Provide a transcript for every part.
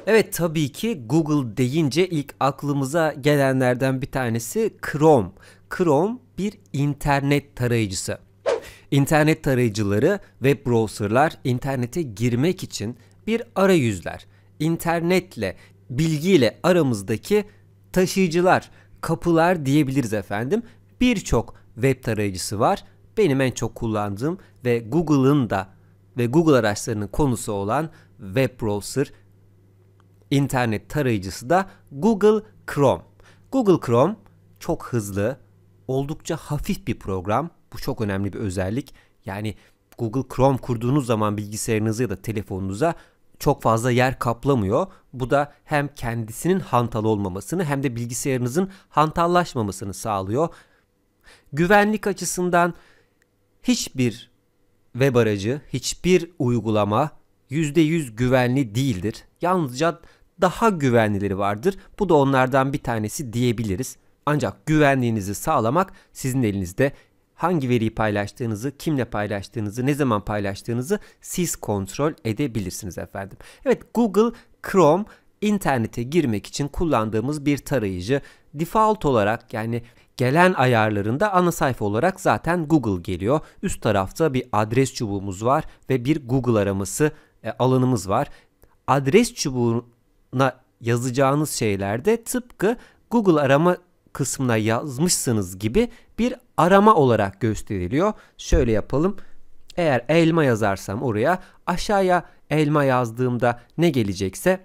Evet, tabii ki Google deyince ilk aklımıza gelenlerden bir tanesi Chrome. Chrome bir internet tarayıcısı. İnternet tarayıcıları, web browserlar internete girmek için bir arayüzler. İnternetle, bilgiyle aramızdaki taşıyıcılar, kapılar diyebiliriz efendim. Birçok web tarayıcısı var. Benim en çok kullandığım ve Google'ın da ve Google araçlarının konusu olan web browser, internet tarayıcısı da Google Chrome. Google Chrome çok hızlı, oldukça hafif bir program. Bu çok önemli bir özellik. Yani Google Chrome kurduğunuz zaman bilgisayarınıza ya da telefonunuza çok fazla yer kaplamıyor. Bu da hem kendisinin hantal olmamasını hem de bilgisayarınızın hantallaşmamasını sağlıyor. Güvenlik açısından hiçbir web aracı, hiçbir uygulama %100 güvenli değildir. Yalnızca daha güvenlileri vardır. Bu da onlardan bir tanesi diyebiliriz. Ancak güvenliğinizi sağlamak sizin elinizde. Hangi veriyi paylaştığınızı, kimle paylaştığınızı, ne zaman paylaştığınızı siz kontrol edebilirsiniz efendim. Evet, Google Chrome internete girmek için kullandığımız bir tarayıcı. Default olarak, yani gelen ayarlarında ana sayfa olarak zaten Google geliyor. Üst tarafta bir adres çubuğumuz var ve bir Google araması alanımız var. Adres çubuğuna yazacağınız şeylerde tıpkı Google arama kısmına yazmışsınız gibi bir arama olarak gösteriliyor. Şöyle yapalım. Eğer elma yazarsam oraya, aşağıya elma yazdığımda ne gelecekse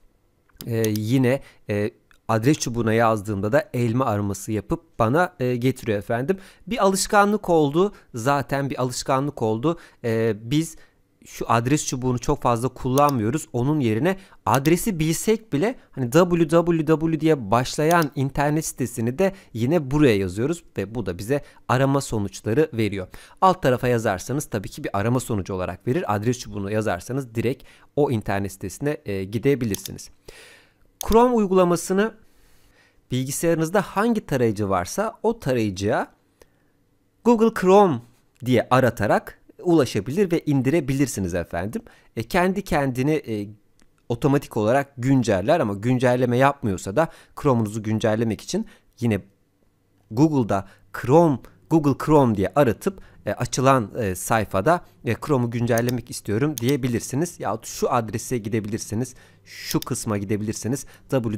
yine adres çubuğuna yazdığımda da elma araması yapıp bana getiriyor efendim. Bir alışkanlık oldu. Zaten bir alışkanlık oldu. Biz şu adres çubuğunu çok fazla kullanmıyoruz. Onun yerine adresi bilsek bile hani www diye başlayan internet sitesini de yine buraya yazıyoruz ve bu da bize arama sonuçları veriyor. Alt tarafa yazarsanız tabii ki bir arama sonucu olarak verir. Adres çubuğunu yazarsanız direkt o internet sitesine gidebilirsiniz. Chrome uygulamasını bilgisayarınızda hangi tarayıcı varsa o tarayıcıya Google Chrome diye aratarak ulaşabilir ve indirebilirsiniz efendim. Kendi kendini otomatik olarak günceller ama güncelleme yapmıyorsa da Chrome'unuzu güncellemek için yine Google'da Google Chrome diye aratıp açılan sayfada Chrome'u güncellemek istiyorum diyebilirsiniz. Yahut şu adrese gidebilirsiniz. Şu kısma gidebilirsiniz.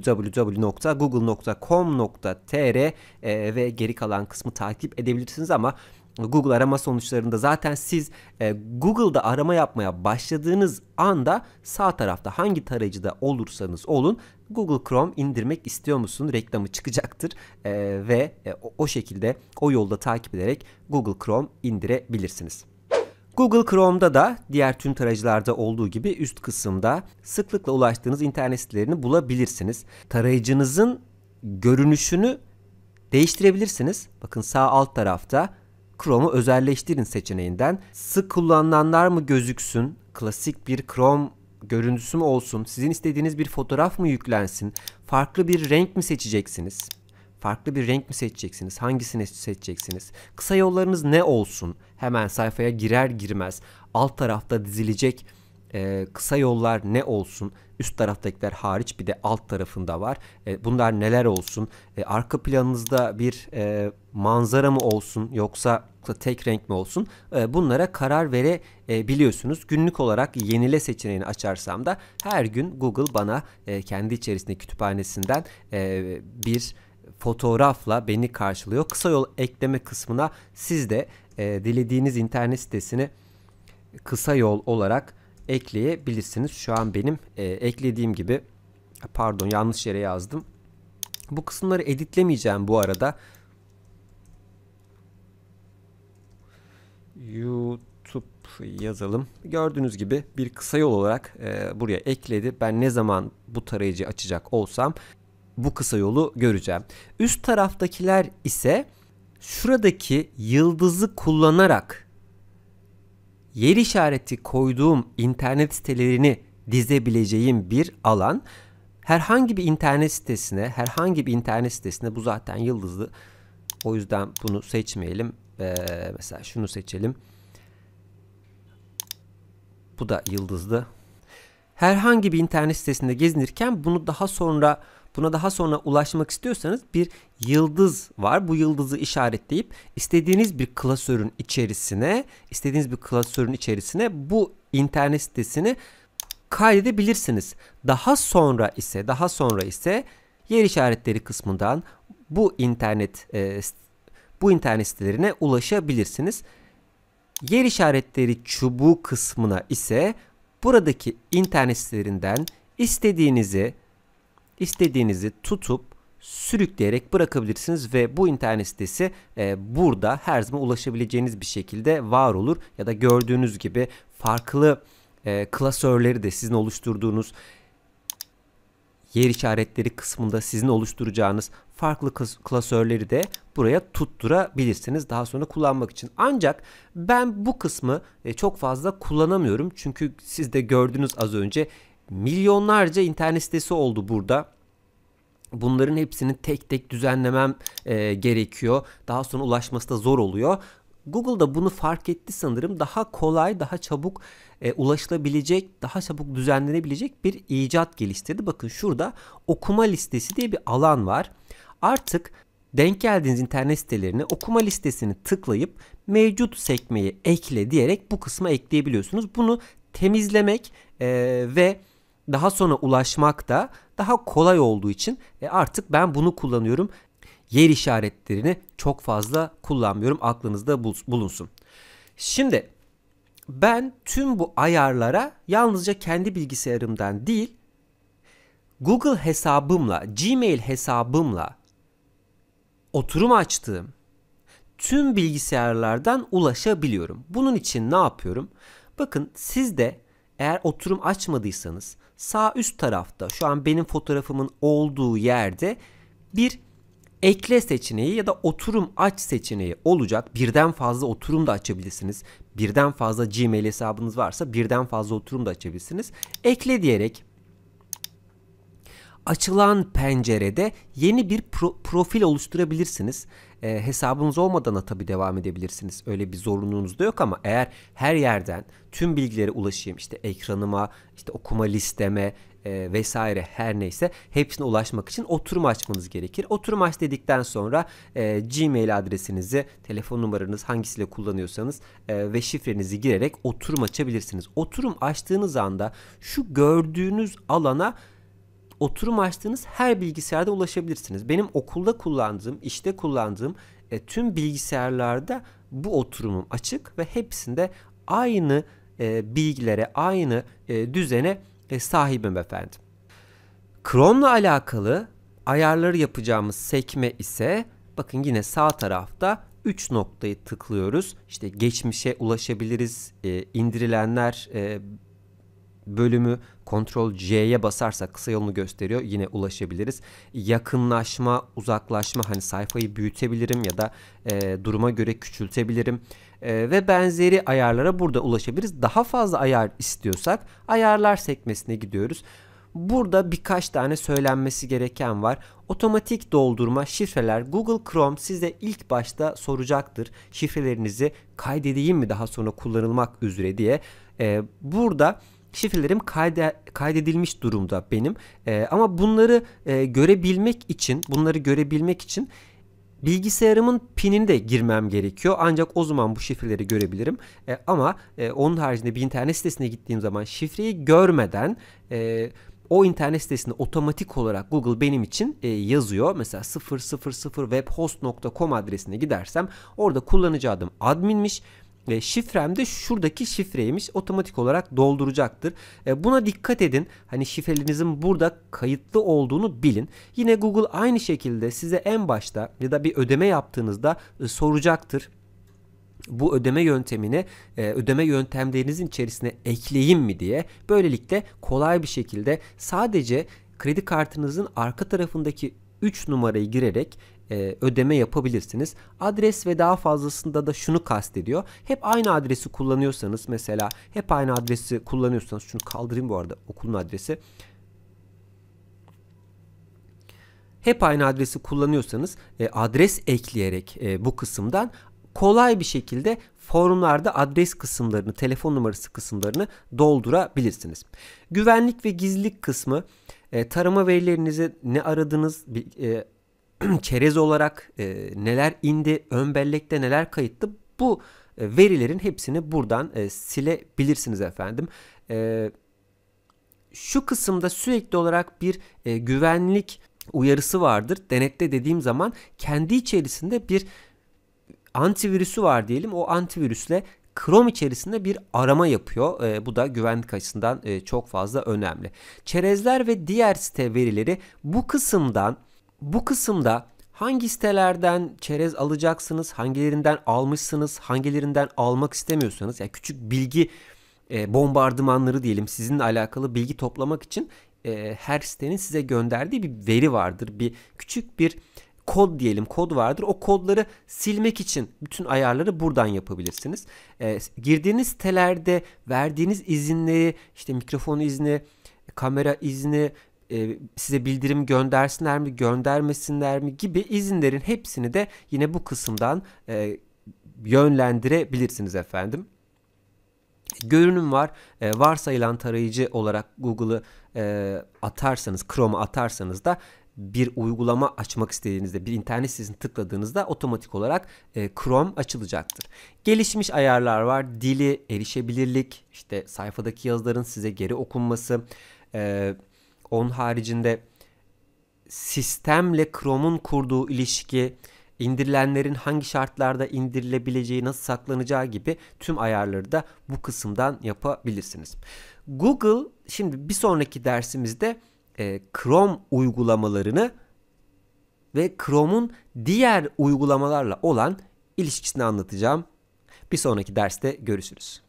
www.google.com.tr ve geri kalan kısmı takip edebilirsiniz ama Google arama sonuçlarında zaten siz Google'da arama yapmaya başladığınız anda sağ tarafta hangi tarayıcıda olursanız olun Google Chrome indirmek istiyor musun reklamı çıkacaktır ve o şekilde o yolda takip ederek Google Chrome indirebilirsiniz. Google Chrome'da da diğer tüm tarayıcılarda olduğu gibi üst kısımda sıklıkla ulaştığınız internet sitelerini bulabilirsiniz. Tarayıcınızın görünüşünü değiştirebilirsiniz. Bakın sağ alt tarafta Chrome'u özelleştirin seçeneğinden sık kullanılanlar mı gözüksün, klasik bir Chrome görüntüsü mü olsun, sizin istediğiniz bir fotoğraf mı yüklensin, farklı bir renk mi seçeceksiniz? Farklı bir renk mi seçeceksiniz? Hangisini seçeceksiniz? Kısa yollarınız ne olsun? Hemen sayfaya girer girmez alt tarafta dizilecek kısa yollar ne olsun? Üst taraftakiler hariç bir de alt tarafında var. Bunlar neler olsun? Arka planınızda bir manzara mı olsun yoksa tek renk mi olsun? Bunlara karar verebiliyorsunuz. Günlük olarak yenile seçeneğini açarsam da her gün Google bana kendi içerisinde kütüphanesinden bir fotoğrafla beni karşılıyor. Kısa yol ekleme kısmına siz de dilediğiniz internet sitesini kısa yol olarak ekleyebilirsiniz. Şu an benim eklediğim gibi, pardon yanlış yere yazdım. Bu kısımları editlemeyeceğim bu arada. YouTube yazalım. Gördüğünüz gibi bir kısa yol olarak buraya ekledi. Ben ne zaman bu tarayıcıyı açacak olsam bu kısa yolu göreceğim. Üst taraftakiler ise şuradaki yıldızı kullanarak yer işareti koyduğum internet sitelerini dizebileceğim bir alan. Herhangi bir internet sitesine bu zaten yıldızlı. O yüzden bunu seçmeyelim. Mesela şunu seçelim. Bu da yıldızlı. herhangi bir internet sitesinde gezinirken buna daha sonra ulaşmak istiyorsanız bir yıldız var. Bu yıldızı işaretleyip istediğiniz bir klasörün içerisine bu internet sitesini kaydedebilirsiniz. Daha sonra ise yer işaretleri kısmından bu internet sitelerine ulaşabilirsiniz. Yer işaretleri çubuğu kısmına ise buradaki internet sitelerinden istediğinizi tutup sürükleyerek bırakabilirsiniz ve bu internet sitesi burada her zaman ulaşabileceğiniz bir şekilde var olur. Ya da gördüğünüz gibi farklı klasörleri de sizin oluşturduğunuz yer işaretleri kısmında sizin oluşturacağınız farklı klasörleri de buraya tutturabilirsiniz daha sonra kullanmak için. Ancak ben bu kısmı çok fazla kullanamıyorum. Çünkü siz de gördünüz az önce milyonlarca internet sitesi oldu burada. Bunların hepsini tek tek düzenlemem gerekiyor. Daha sonra ulaşması da zor oluyor. Google da bunu fark etti sanırım. Daha kolay, daha çabuk ulaşılabilecek, daha çabuk düzenlenebilecek bir icat geliştirdi. Bakın şurada okuma listesi diye bir alan var. Artık denk geldiğiniz internet sitelerine okuma listesini tıklayıp mevcut sekmeyi ekle diyerek bu kısma ekleyebiliyorsunuz. Bunu temizlemek ve daha sonra ulaşmak da daha kolay olduğu için artık ben bunu kullanıyorum. Yer işaretlerini çok fazla kullanmıyorum. Aklınızda bulunsun. Şimdi ben tüm bu ayarlara yalnızca kendi bilgisayarımdan değil, Google hesabımla, Gmail hesabımla oturum açtığım tüm bilgisayarlardan ulaşabiliyorum. Bunun için ne yapıyorum? Bakın siz de eğer oturum açmadıysanız sağ üst tarafta şu an benim fotoğrafımın olduğu yerde bir ekle seçeneği ya da oturum aç seçeneği olacak. Birden fazla oturum da açabilirsiniz. Birden fazla Gmail hesabınız varsa birden fazla oturum da açabilirsiniz. Ekle diyerek açılan pencerede yeni bir profil oluşturabilirsiniz. Hesabınız olmadan da tabii devam edebilirsiniz. Öyle bir zorunluluğunuz da yok ama eğer her yerden tüm bilgilere ulaşayım, işte ekranıma, işte okuma listeme vesaire her neyse hepsine ulaşmak için oturum açmanız gerekir. Oturum aç dedikten sonra Gmail adresinizi, telefon numaranız hangisiyle kullanıyorsanız ve şifrenizi girerek oturum açabilirsiniz. Oturum açtığınız anda şu gördüğünüz alana oturum açtığınız her bilgisayarda ulaşabilirsiniz. Benim okulda kullandığım, işte kullandığım tüm bilgisayarlarda bu oturumum açık ve hepsinde aynı bilgilere, aynı düzene sahibim efendim. Chrome'la alakalı ayarları yapacağımız sekme ise bakın yine sağ tarafta 3 noktayı tıklıyoruz. İşte geçmişe ulaşabiliriz, indirilenler bölümü Ctrl C'ye basarsak kısa yolunu gösteriyor. Yine ulaşabiliriz. Yakınlaşma, uzaklaşma, hani sayfayı büyütebilirim ya da duruma göre küçültebilirim. Ve benzeri ayarlara burada ulaşabiliriz. Daha fazla ayar istiyorsak ayarlar sekmesine gidiyoruz. Burada birkaç tane söylenmesi gereken var. Otomatik doldurma, şifreler. Google Chrome size ilk başta soracaktır. Şifrelerinizi kaydedeyim mi daha sonra kullanılmak üzere diye. Burada şifrelerim kaydedilmiş durumda benim. Ama bunları görebilmek için bilgisayarımın pinini de girmem gerekiyor. Ancak o zaman bu şifreleri görebilirim. Ama onun haricinde bir internet sitesine gittiğim zaman şifreyi görmeden o internet sitesinde otomatik olarak Google benim için yazıyor. Mesela 000webhost.com adresine gidersem orada kullanıcı adım adminmiş. Şifrem de şuradaki şifreymiş. Otomatik olarak dolduracaktır. Buna dikkat edin. Hani şifrelerinizin burada kayıtlı olduğunu bilin. Yine Google aynı şekilde size en başta ya da bir ödeme yaptığınızda soracaktır. Bu ödeme yöntemini ödeme yöntemlerinizin içerisine ekleyeyim mi diye. Böylelikle kolay bir şekilde sadece kredi kartınızın arka tarafındaki 3 numarayı girerek ödeme yapabilirsiniz. Adres ve daha fazlasında da şunu kastediyor. Hep aynı adresi kullanıyorsanız, mesela hep aynı adresi kullanıyorsanız, şunu kaldırayım bu arada, okulun adresi. Hep aynı adresi kullanıyorsanız adres ekleyerek bu kısımdan kolay bir şekilde forumlarda adres kısımlarını, telefon numarası kısımlarını doldurabilirsiniz. Güvenlik ve gizlilik kısmı, tarama verilerinizi ne aradınız, çerez olarak neler indi, ön bellekte neler kayıtlı, bu verilerin hepsini buradan silebilirsiniz efendim. Şu kısımda sürekli olarak bir güvenlik uyarısı vardır. Denetle dediğim zaman kendi içerisinde bir antivirüsü var diyelim. O antivirüsle Chrome içerisinde bir arama yapıyor. Bu da güvenlik açısından çok fazla önemli. Çerezler ve diğer site verileri bu kısımda hangi sitelerden çerez alacaksınız, hangilerinden almışsınız, hangilerinden almak istemiyorsanız, yani küçük bilgi bombardımanları diyelim, sizinle alakalı bilgi toplamak için her sitenin size gönderdiği bir veri vardır. Küçük bir kod diyelim, kod vardır. O kodları silmek için bütün ayarları buradan yapabilirsiniz. Girdiğiniz sitelerde verdiğiniz izinleri, işte mikrofon izni, kamera izni, size bildirim göndersinler mi, göndermesinler mi gibi izinlerin hepsini de yine bu kısımdan yönlendirebilirsiniz efendim. Görünüm var. Varsayılan tarayıcı olarak Google'ı atarsanız, Chrome'u atarsanız da bir uygulama açmak istediğinizde, bir internet sitesini tıkladığınızda otomatik olarak Chrome açılacaktır. Gelişmiş ayarlar var. Dili, erişebilirlik, işte sayfadaki yazıların size geri okunması. Onun haricinde sistemle Chrome'un kurduğu ilişki, indirilenlerin hangi şartlarda indirilebileceği, nasıl saklanacağı gibi tüm ayarları da bu kısımdan yapabilirsiniz. Google, şimdi bir sonraki dersimizde Chrome uygulamalarını ve Chrome'un diğer uygulamalarla olan ilişkisini anlatacağım. Bir sonraki derste görüşürüz.